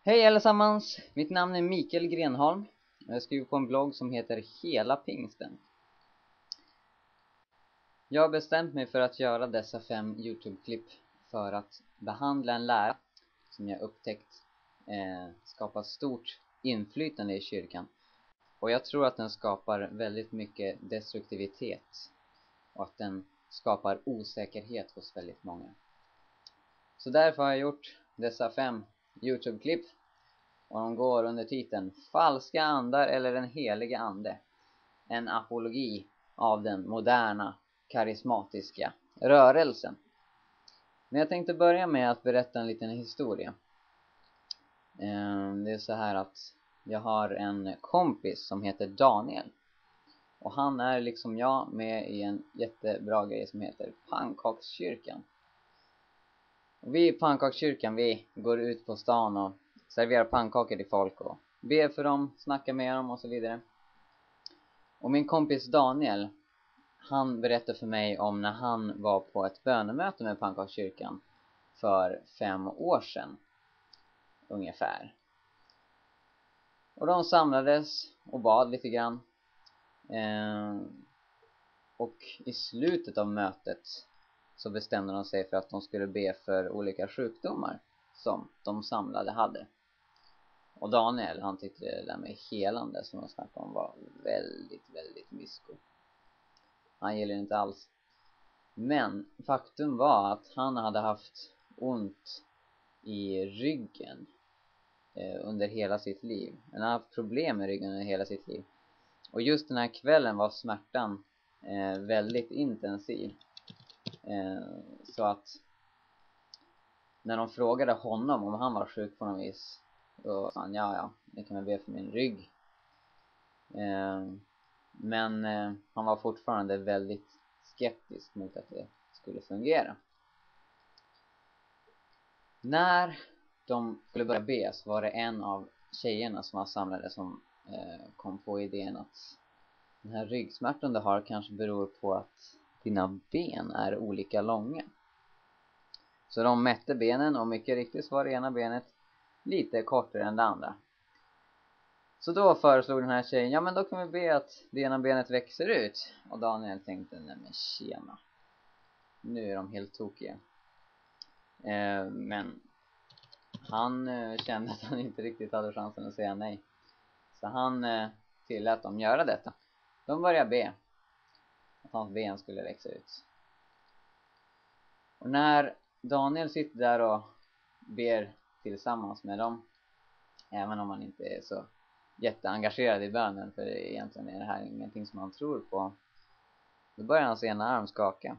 Hej allesammans, mitt namn är Mikael Grenholm och jag skriver på en blogg som heter Hela Pingsten. Jag har bestämt mig för att göra dessa 5 YouTube-klipp för att behandla en lära som jag upptäckt skapar stort inflytande i kyrkan. Och jag tror att den skapar väldigt mycket destruktivitet och att den skapar osäkerhet hos väldigt många. Så därför har jag gjort dessa 5 YouTube-klipp. Och de går under titeln Falska andar eller den heliga ande. En apologi av den moderna karismatiska rörelsen. Men jag tänkte börja med att berätta en liten historia. Det är så här att jag har en kompis som heter Daniel. Och han är liksom jag med i en jättebra grej som heter Pannkakskyrkan. Och vi i Pannkakskyrkan, vi går ut på stan och serverar pannkakor till folk och ber för dem, snackar med dem och så vidare. Och min kompis Daniel, han berättade för mig om när han var på ett bönemöte med Pannkakskyrkan för 5 år sedan ungefär. Och de samlades och bad lite grann. Och i slutet av mötet så bestämde de sig för att de skulle be för olika sjukdomar som de samlade hade. Och Daniel, han tyckte det där med helande som de snackade om var väldigt mysko. Han gillade inte alls. Men faktum var att han hade haft ont i ryggen under hela sitt liv. Han hade haft problem med ryggen under hela sitt liv. Och just den här kvällen var smärtan väldigt intensiv. Så att när de frågade honom om han var sjuk på något vis, då sa han ja, det kan man be för min rygg. Men han var fortfarande väldigt skeptisk mot att det skulle fungera. När de skulle börja be så var det en av tjejerna som var samlade som kom på idén att den här ryggsmärtan du har kanske beror på att dina ben är olika långa. Så de mätte benen och mycket riktigt så var det ena benet lite kortare än det andra. Så då föreslog den här tjejen, ja men då kan vi be att det ena benet växer ut. Och Daniel tänkte, nej men tjena, nu är de helt tokiga. Men han kände att han inte riktigt hade chansen att säga nej. Så han tillät dem göra detta. De började be att hans ben skulle växa ut. Och när Daniel sitter där och ber tillsammans med dem, även om han inte är så jätteengagerad i bönen, för egentligen är det här ingenting som han tror på, då börjar hans ena arm skaka.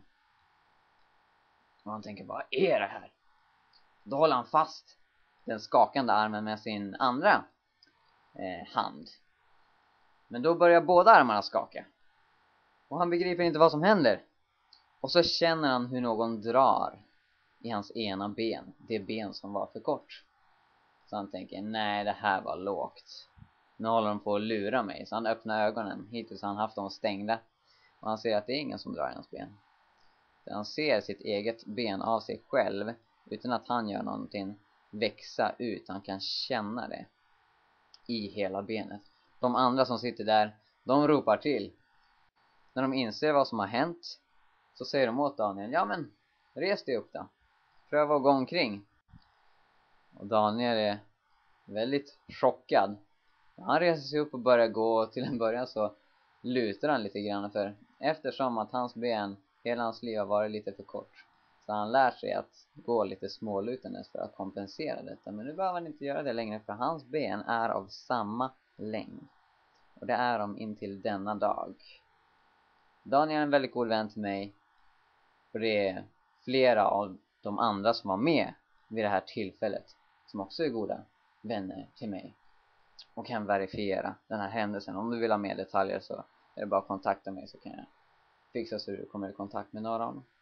Och han tänker, vad är det här? Då håller han fast den skakande armen med sin andra hand. Men då börjar båda armarna skaka. Och han begriper inte vad som händer. Och så känner han hur någon drar i hans ena ben, det ben som var för kort. Så han tänker, nej det här var lågt. Nu håller de på att lura mig. Så han öppnar ögonen. Hittills har han haft dem stängda. Och han ser att det är ingen som drar i hans ben. Så han ser sitt eget ben av sig själv utan att han gör någonting växa ut. Han kan känna det i hela benet. De andra som sitter där, de ropar till. När de inser vad som har hänt så säger de åt Daniel, ja men res dig upp då. Pröva att gå omkring. Och Daniel är väldigt chockad. Han reser sig upp och börjar gå, och till en början så lutar han lite grann, för eftersom att hans ben hela hans liv har varit lite för kort, så han lär sig att gå lite smålutandes för att kompensera detta. Men nu behöver han inte göra det längre, för hans ben är av samma längd. Och det är de intill denna dag. Daniel är en väldigt god vän till mig, och det är flera av de andra som var med vid det här tillfället som också är goda vänner till mig och kan verifiera den här händelsen. Om du vill ha mer detaljer så är det bara att kontakta mig, så kan jag fixa så du kommer i kontakt med några av dem.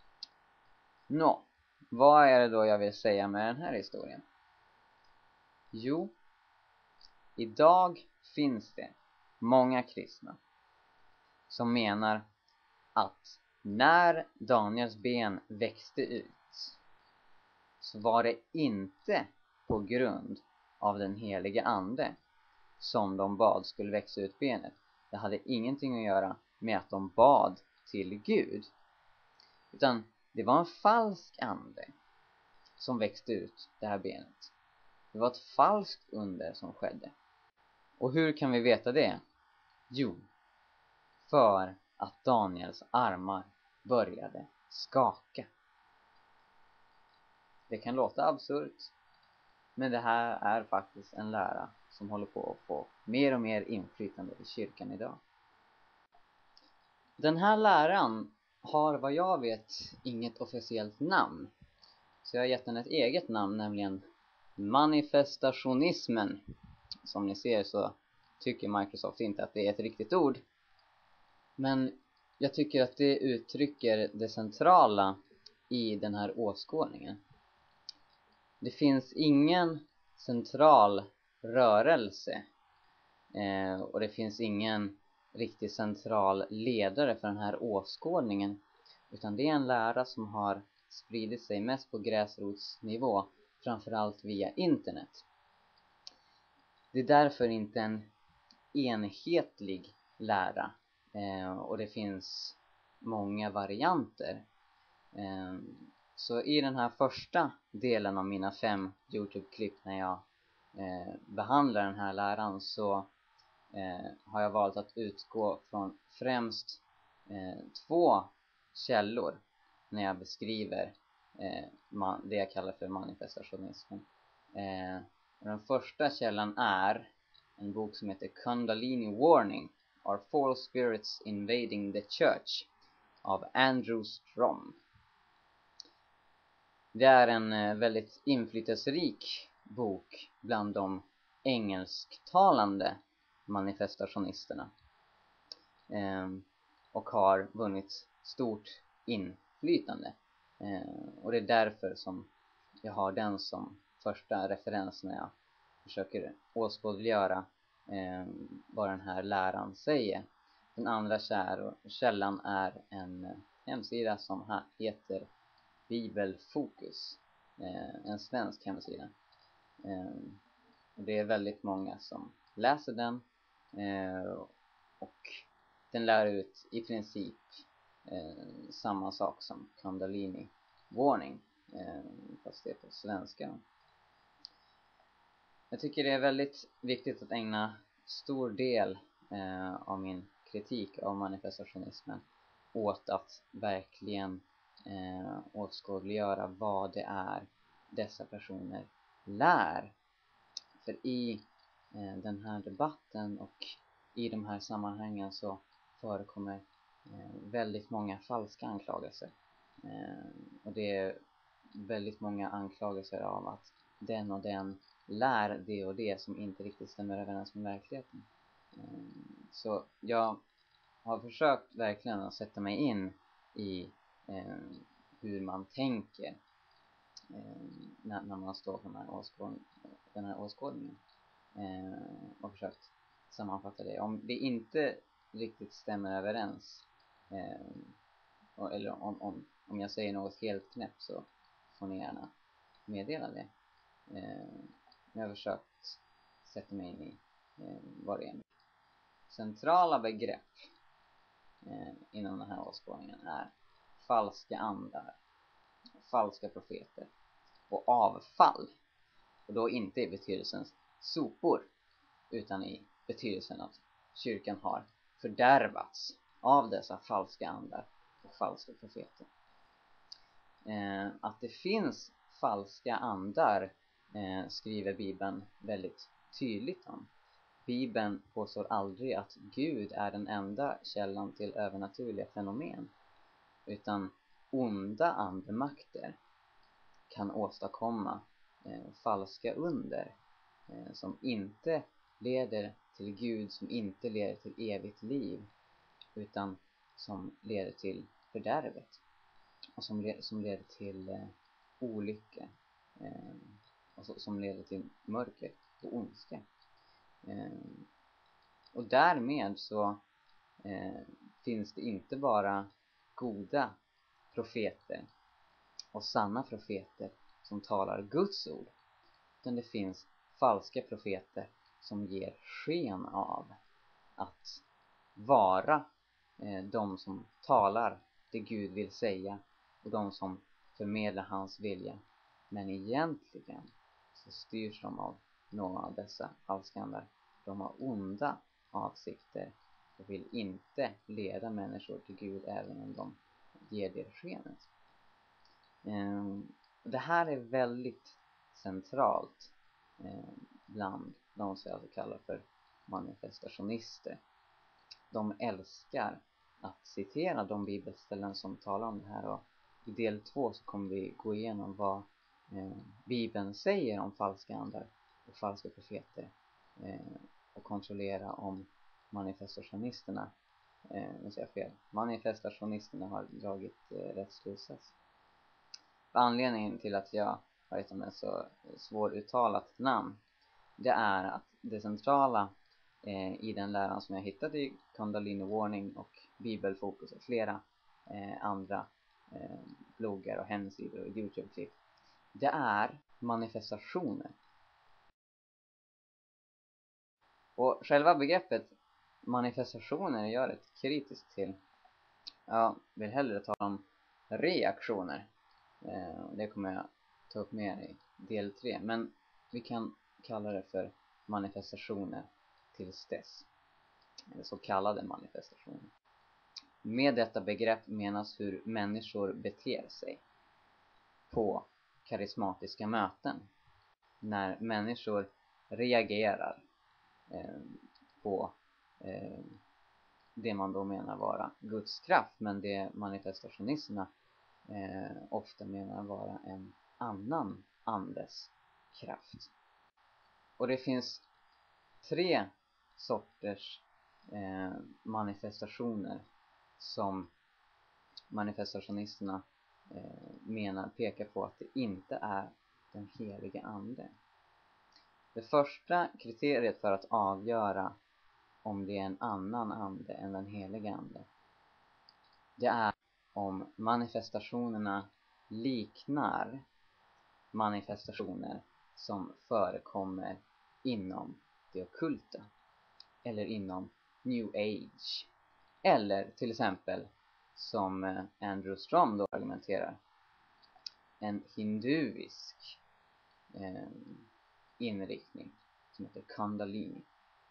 Nå, vad är det då jag vill säga med den här historien? Jo, idag finns det många kristna som menar att när Daniels ben växte ut så var det inte på grund av den helige ande som de bad skulle växa ut benet. Det hade ingenting att göra med att de bad till Gud. Utan det var en falsk ande som växte ut det här benet. Det var ett falskt under som skedde. Och hur kan vi veta det? Jo, för att Daniels armar började skaka. Det kan låta absurt, men det här är faktiskt en lära som håller på att få mer och mer inflytande i kyrkan idag. Den här läran har vad jag vet inget officiellt namn. Så jag har gett den ett eget namn, nämligen manifestationismen. Som ni ser så tycker Microsoft inte att det är ett riktigt ord. Men jag tycker att det uttrycker det centrala i den här åskådningen. Det finns ingen central rörelse och det finns ingen riktigt central ledare för den här åskådningen, utan det är en lära som har spridit sig mest på gräsrotsnivå, framförallt via internet. Det är därför inte en enhetlig lära och det finns många varianter. Så i den här första delen av mina 5 YouTube-klipp när jag behandlar den här läran så har jag valt att utgå från främst 2 källor när jag beskriver det jag kallar för manifestationismen. Den första källan är en bok som heter Kundalini Warning: Are False Spirits Invading the Church? Av Andrew Strom. Det är en väldigt inflytelserik bok bland de engelsktalande manifestationisterna och har vunnit stort inflytande. Och det är därför som jag har den som första referens när jag försöker åskådliggöra vad den här läran säger. Den andra källan är en hemsida som heter Bibelfokus, en svensk hemsida. Och det är väldigt många som läser den och den lär ut i princip samma sak som Kundalini Warning, fast det är på svenska. Jag tycker det är väldigt viktigt att ägna stor del av min kritik av manifestationismen åt att verkligen åskådliggöra vad det är dessa personer lär. För i den här debatten och i de här sammanhangen så förekommer väldigt många falska anklagelser. Och det är väldigt många anklagelser av att den och den lär det och det som inte riktigt stämmer överens med verkligheten. Så jag har försökt verkligen att sätta mig in i hur man tänker när man står för den här åskådningen och försökt sammanfatta det. Om det inte riktigt stämmer överens eller om jag säger något helt knäppt så får ni gärna meddela det. Jag har försökt sätta mig in i vad det är. Centrala begrepp inom den här åskådningen är falska andar, falska profeter och avfall. Och då inte i betydelsen sopor, utan i betydelsen att kyrkan har fördärvats av dessa falska andar och falska profeter. Att det finns falska andar skriver Bibeln väldigt tydligt om. Bibeln påstår aldrig att Gud är den enda källan till övernaturliga fenomen, utan onda andemakter kan åstadkomma falska under som inte leder till Gud, som inte leder till evigt liv, utan som leder till fördärvet och som leder till olycka och som leder till mörker och ondska. Och därmed så finns det inte bara goda profeter och sanna profeter som talar Guds ord, utan det finns falska profeter som ger sken av att vara de som talar det Gud vill säga och de som förmedlar hans vilja. Men egentligen så styrs de av några av dessa falskandar. De har onda avsikter och vill inte leda människor till Gud även om de ger det skenet. Det här är väldigt centralt bland de som jag kallar för manifestationister. De älskar att citera de bibelställen som talar om det här, och i del 2 så kommer vi gå igenom vad Bibeln säger om falska andar och falska profeter och kontrollera om manifestationisterna manifestationisterna har dragit rätt slutsats. Anledningen till att jag har ett så svåruttalat namn, det är att det centrala i den läran som jag hittade i Kundalini Warning och Bibelfokus och flera andra bloggar och hemsidor och YouTube-klipp, det är manifestationer. Och själva begreppet manifestationer gör ett kritiskt till. Jag vill hellre tala om reaktioner. Det kommer jag ta upp mer i del 3. Men vi kan kalla det för manifestationer tills dess. Eller så kallade manifestationer. Med detta begrepp menas hur människor beter sig på karismatiska möten. När människor reagerar på det man då menar vara Guds kraft, men det manifestationisterna ofta menar vara en annan andes kraft. Och det finns 3 sorters manifestationer som manifestationisterna pekar på att det inte är den heliga ande. Det första kriteriet för att avgöra om det är en annan ande än den heliga ande, det är om manifestationerna liknar manifestationer som förekommer inom det ockulta eller inom New Age, eller till exempel som Andrew Strom då argumenterar, en hinduisk inriktning som heter Kundalini.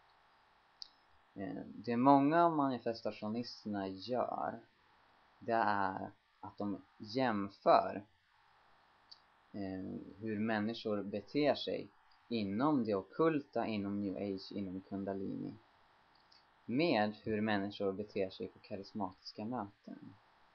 Det många av manifestationisterna gör, det är att de jämför hur människor beter sig inom det ockulta, inom New Age, inom Kundalini, med hur människor beter sig på karismatiska möten.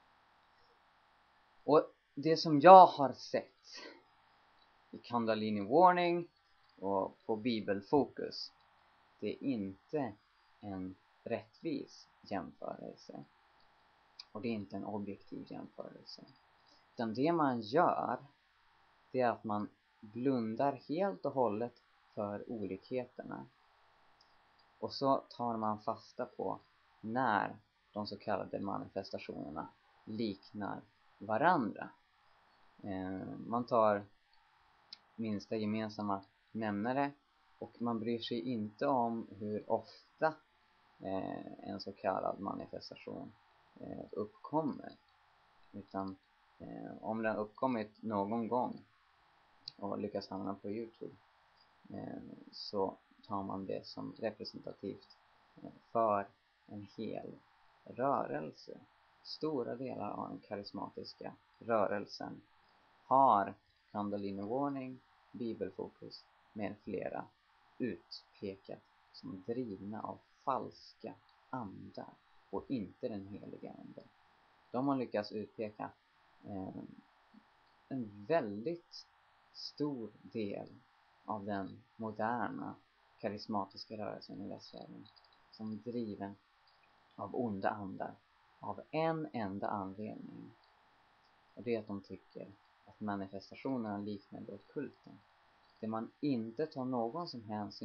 Och det som jag har sett i Kundalini Warning och på Bibelfokus, det är inte en rättvis jämförelse. Och det är inte en objektiv jämförelse. Utan det man gör, det är att man blundar helt och hållet för olikheterna. Och så tar man fasta på när de så kallade manifestationerna liknar varandra. Man tar minsta gemensamma nämnare och man bryr sig inte om hur ofta en så kallad manifestation uppkommer. Utan om den uppkommit någon gång och lyckas hamna på YouTube, så tar man det som representativt för en hel rörelse. Stora delar av den karismatiska rörelsen har Kundalini Warning, Bibelfokus med flera utpekat som drivna av falska andar och inte den heliga ande. De har lyckats utpeka en väldigt stor del av den moderna karismatiska rörelsen i västvärlden som driven av onda andar av en enda anledning. Och det är att de tycker att manifestationerna liknar det ockulta. Det man inte tar någon som helst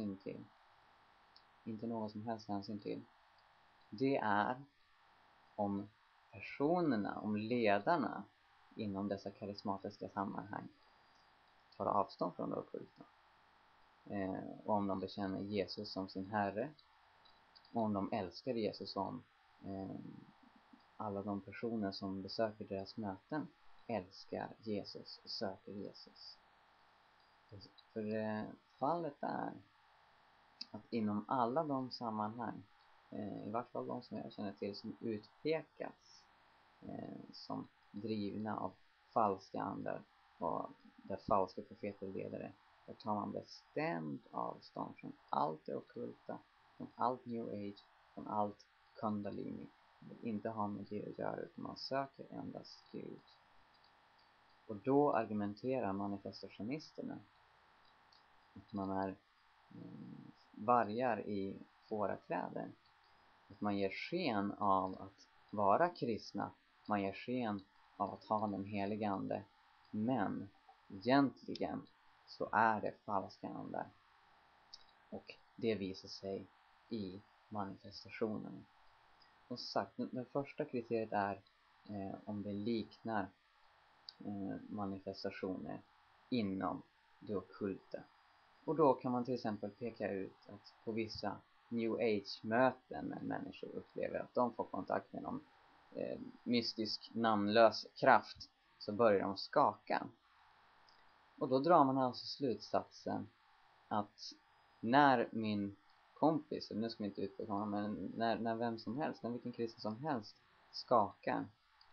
hänsyn till, det är om personerna, om ledarna inom dessa karismatiska sammanhang tar avstånd från det ockulta. och om de bekänner Jesus som sin Herre, och om de älskar Jesus, som alla de personer som besöker deras möten älskar Jesus och söker Jesus. För fallet är att inom alla de sammanhang, i vart fall de som jag känner till, som utpekas som drivna av falska andar och där falska profeter och ledare, där tar man bestämt avstånd från allt det ockulta, från allt new age, från allt kundalini. Man vill inte ha med det att göra, utan man söker endast Gud. Och då argumenterar manifestationisterna att man är vargar i fårakläder. Att man ger sken av att vara kristna, man ger sken av att ha den helige ande, men egentligen så är det falska andar. Och det visar sig i manifestationen. Och sagt, det första kriteriet är om det liknar manifestationer inom det ockulta. Och då kan man till exempel peka ut att på vissa new age-möten när människor upplever att de får kontakt med någon mystisk namnlös kraft, så börjar de skaka. Och då drar man alltså slutsatsen att när min kompis, nu ska vi inte utpeka honom, men när vem som helst, när vilken kristen som helst skakar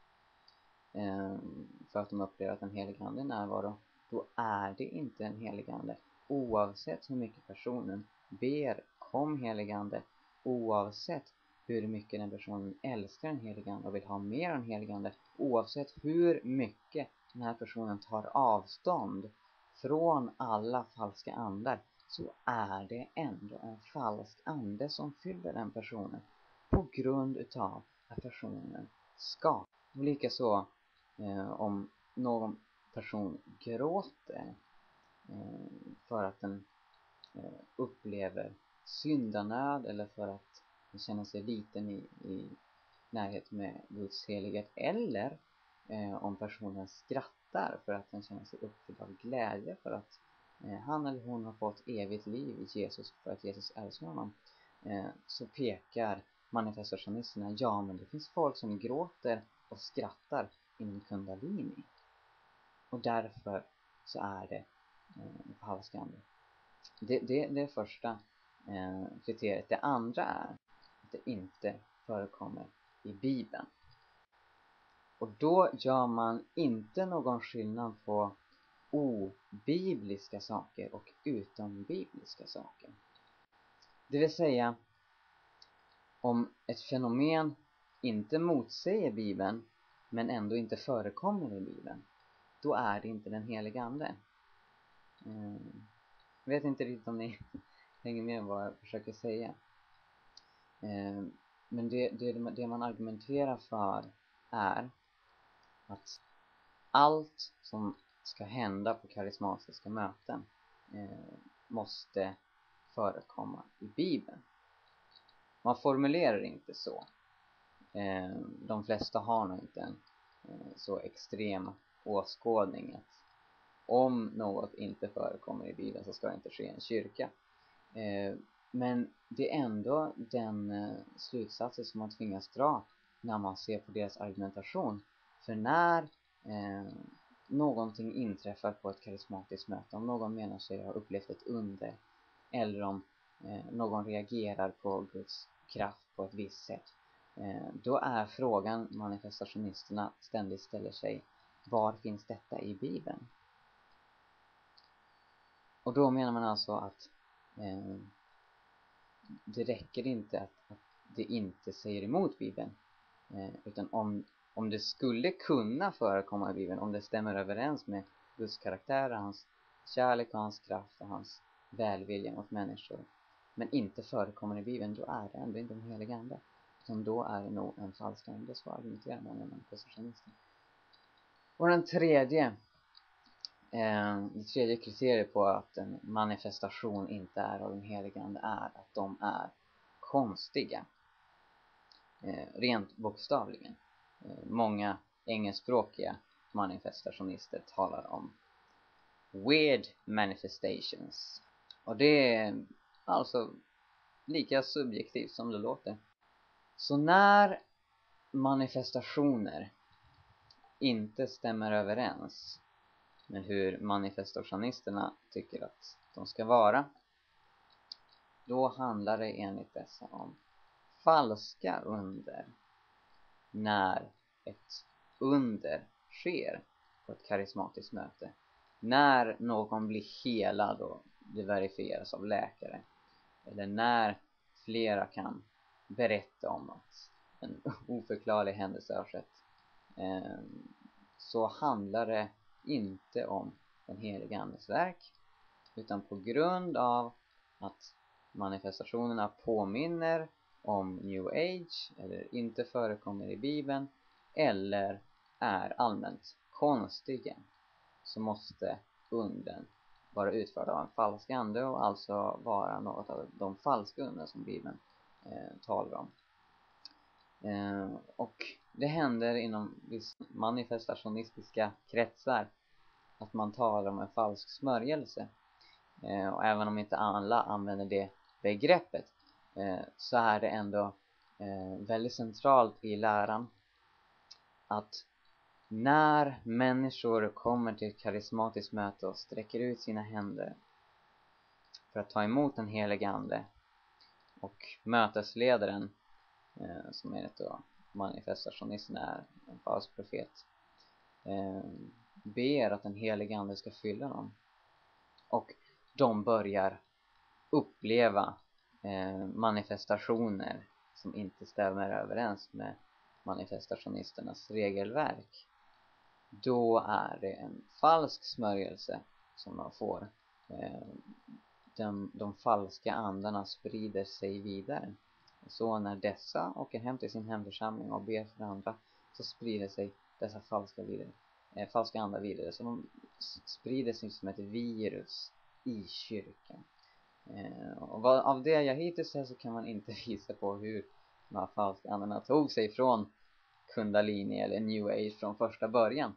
för att de upplever att en helig ande är närvaro, då är det inte en helig ande. Oavsett hur mycket personen ber om helig ande, oavsett hur mycket den personen älskar en helig ande och vill ha mer än helig ande, oavsett hur mycket den här personen tar avstånd från alla falska andar, så är det ändå en falsk ande som fyller den personen på grund utav att personen ska. Och likaså om någon person gråter för att den upplever syndanöd, eller för att den känner sig liten i närhet med Guds helighet, eller om personen skrattar för att den känner sig uppfylld av glädje för att han eller hon har fått evigt liv i Jesus, för att Jesus älskar honom, så pekar manifestationisterna, ja, men det finns folk som gråter och skrattar inom kundalini, och därför så är det falskande. Det är första kriteriet. Det andra är att det inte förekommer i Bibeln. Och då gör man inte någon skillnad på obibliska saker och utombibliska saker. Det vill säga, om ett fenomen inte motsäger Bibeln men ändå inte förekommer i Bibeln, då är det inte den heliga ande. Jag vet inte riktigt om ni hänger med vad jag försöker säga. Men det man argumenterar för är att allt som ska hända på karismatiska möten måste förekomma i Bibeln. Man formulerar inte så. De flesta har nog inte en så extrem åskådning att om något inte förekommer i Bibeln så ska det inte ske i en kyrka. Men det är ändå den slutsatsen som man tvingas dra när man ser på deras argumentation. För när någonting inträffar på ett karismatiskt möte, om någon menar sig ha upplevt ett under, eller om någon reagerar på Guds kraft på ett visst sätt, då är frågan manifestationisterna ständigt ställer sig: var finns detta i Bibeln? Och då menar man alltså att det räcker inte att det inte säger emot Bibeln, utan om det skulle kunna förekomma i Bibeln, om det stämmer överens med Guds karaktär, hans kärlek och hans kraft och hans välvilja mot människor, men inte förekommer i Bibeln, då är det ändå inte en helig ande, utan då är det nog en falsk ande. Så argumenterar man med manifestationisten. Och det tredje kriteriet på att en manifestation inte är av den heliga ande är att de är konstiga. Rent bokstavligen. Många engelskspråkiga manifestationister talar om weird manifestations. Och det är alltså lika subjektivt som det låter. Så när manifestationer inte stämmer överens med hur manifestationisterna tycker att de ska vara, då handlar det enligt dessa om falska under. När ett under sker på ett karismatiskt möte, när någon blir helad och det verifieras av läkare, eller när flera kan berätta om att en oförklarlig händelse har skett, så handlar det inte om den heliga andes verk, utan på grund av att manifestationerna påminner om New Age eller inte förekommer i Bibeln eller är allmänt konstiga, så måste undren vara utförda av en falsk ande och alltså vara något av de falska undren som Bibeln talar om. Och det händer inom vissa manifestationistiska kretsar att man talar om en falsk smörjelse. Och även om inte alla använder det begreppet, så är det ändå väldigt centralt i läran att när människor kommer till ett karismatiskt möte och sträcker ut sina händer för att ta emot den heliga ande, och mötesledaren, som enligt då manifestationisten är en falsk profet, ber att den heliga ande ska fylla dem, och de börjar uppleva manifestationer som inte stämmer överens med manifestationisternas regelverk, då är det en falsk smörjelse som de får. De falska andarna sprider sig vidare. Så när dessa åker hem till sin hemförsamling och ber för andra, så sprider sig dessa falska andar vidare. Så de sprider sig som ett virus i kyrkan. Och av det jag hittills sett så kan man inte visa på hur de här falska andarna tog sig från Kundalini eller New Age från första början.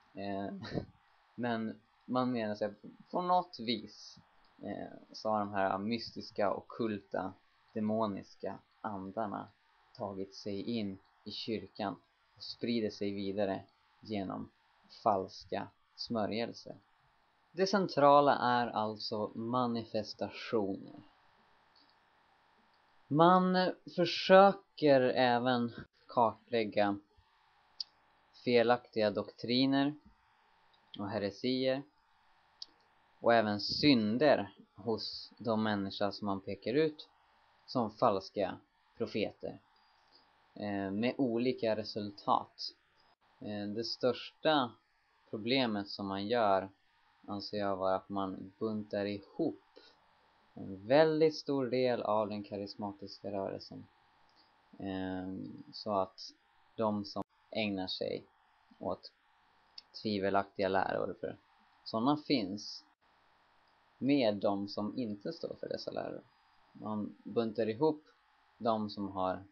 Men man menar sig på något vis så har de här mystiska, ockulta, demoniska andarna tagit sig in i kyrkan och sprider sig vidare genom falska smörjelser. Det centrala är alltså manifestationer. Man försöker även kartlägga felaktiga doktriner och heresier och även synder hos de människor som man pekar ut som falska profeter, med olika resultat. Det största problemet som man gör anser jag vara att man buntar ihop en väldigt stor del av den karismatiska rörelsen, så att de som ägnar sig åt tvivelaktiga läror, för sådana finns, med de som inte står för dessa läror. Man buntar ihop de som har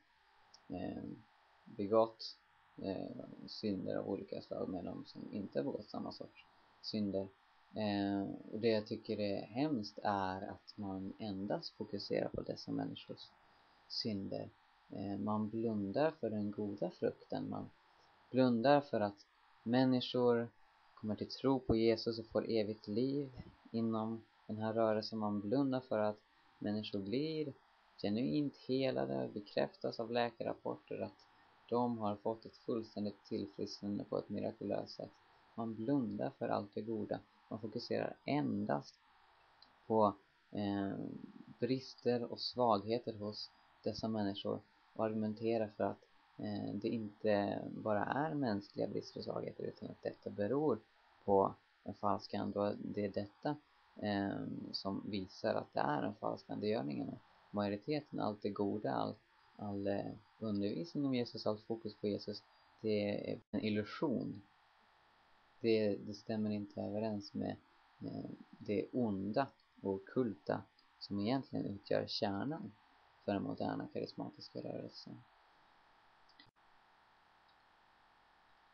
begått synder av olika slag med de som inte har begått samma sorts synder. Och det jag tycker är hemskt är att man endast fokuserar på dessa människors synder. Man blundar för den goda frukten. Man blundar för att människor kommer till tro på Jesus och får evigt liv inom den här rörelsen. Man blundar för att människor blir genuint helade, bekräftas av läkarrapporter att de har fått ett fullständigt tillfrisknande på ett mirakulöst sätt. Man blundar för allt det goda. Man fokuserar endast på brister och svagheter hos dessa människor och argumenterar för att det inte bara är mänskliga brister och svagheter, utan att detta beror på en falsk ande, och det är detta som visar att det är en falsk andegörning. Majoriteten, allt det goda, all undervisning om Jesus, allt fokus på Jesus, det är en illusion. Det stämmer inte överens med det onda och ockulta som egentligen utgör kärnan för den moderna karismatiska rörelsen.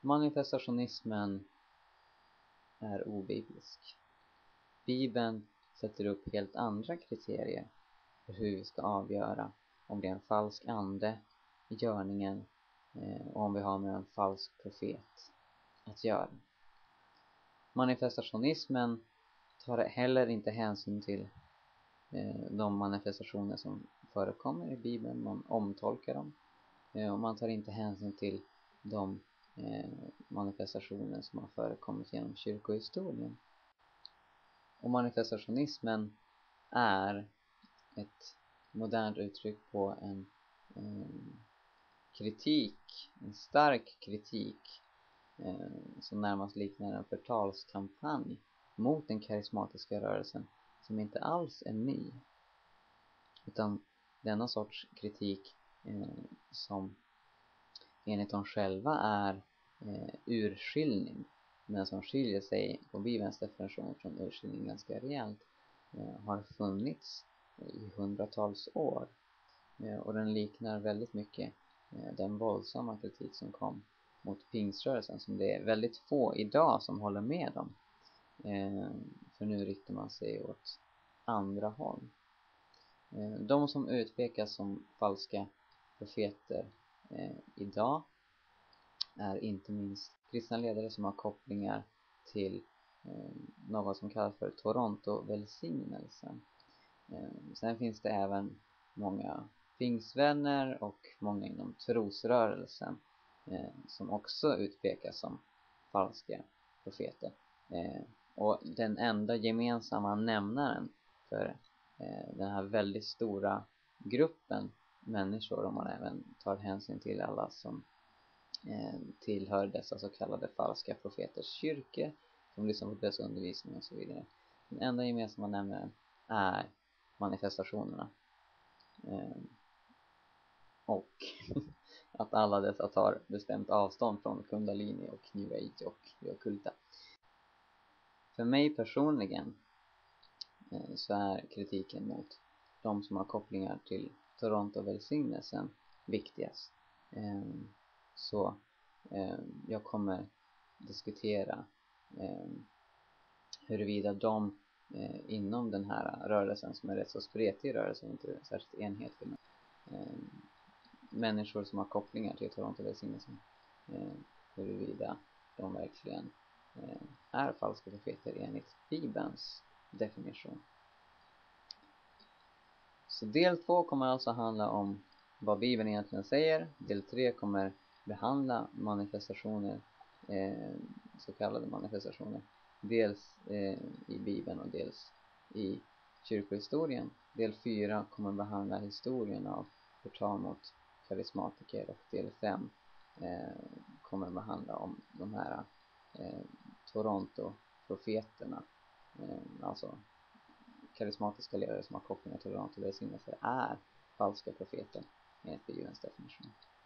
Manifestationismen är obiblisk. Bibeln sätter upp helt andra kriterier för hur vi ska avgöra om det är en falsk ande i görningen och om vi har med en falsk profet att göra. Manifestationismen tar heller inte hänsyn till de manifestationer som förekommer i Bibeln. Man omtolkar dem och man tar inte hänsyn till de manifestationer som har förekommit genom kyrkohistorien. Och manifestationismen är ett modernt uttryck på en kritik, en stark kritik som närmast liknar en förtalskampanj mot den karismatiska rörelsen, som inte alls är ny, utan denna sorts kritik som enligt dem själva är urskiljning, men som skiljer sig på Bibelns definition från urskiljning ganska rejält, har funnits i hundratals år. Och den liknar väldigt mycket den våldsamma kritik som kom mot pingströrelsen, som det är väldigt få idag som håller med om. För nu riktar man sig åt andra håll. De som utpekas som falska profeter idag är inte minst kristna ledare som har kopplingar till något som kallas för Toronto-välsignelsen. Sen finns det även många pingsvänner och många inom trosrörelsen som också utpekas som falska profeter. Och den enda gemensamma nämnaren för den här väldigt stora gruppen människor, om man även tar hänsyn till alla som tillhör dessa så kallade falska profeters kyrkor, som lyssnar på deras undervisning och så vidare. Den enda gemensamma nämnaren är manifestationerna. Och att alla dessa tar bestämt avstånd från Kundalini och New Age och det ockulta. För mig personligen så är kritiken mot de som har kopplingar till Toronto-välsignelsen viktigast. Så jag kommer diskutera huruvida de inom den här rörelsen, som är rätt så spretig rörelse, inte särskilt enhetlig, människor som har kopplingar till Toronto-välsignelsen, huruvida de verkligen är falska profeter enligt Bibelns definition. Så del 2 kommer alltså handla om vad Bibeln egentligen säger. Del 3 kommer behandla manifestationer, så kallade manifestationer, dels i Bibeln och dels i kyrkohistorien. Del 4 kommer behandla historien av förtal mot karismatiker, och del 5 kommer behandla om de här Toronto-profeterna, alltså karismatiska ledare som har kopplingar till Toronto-välsignelser är falska profeter enligt Bibelns definition.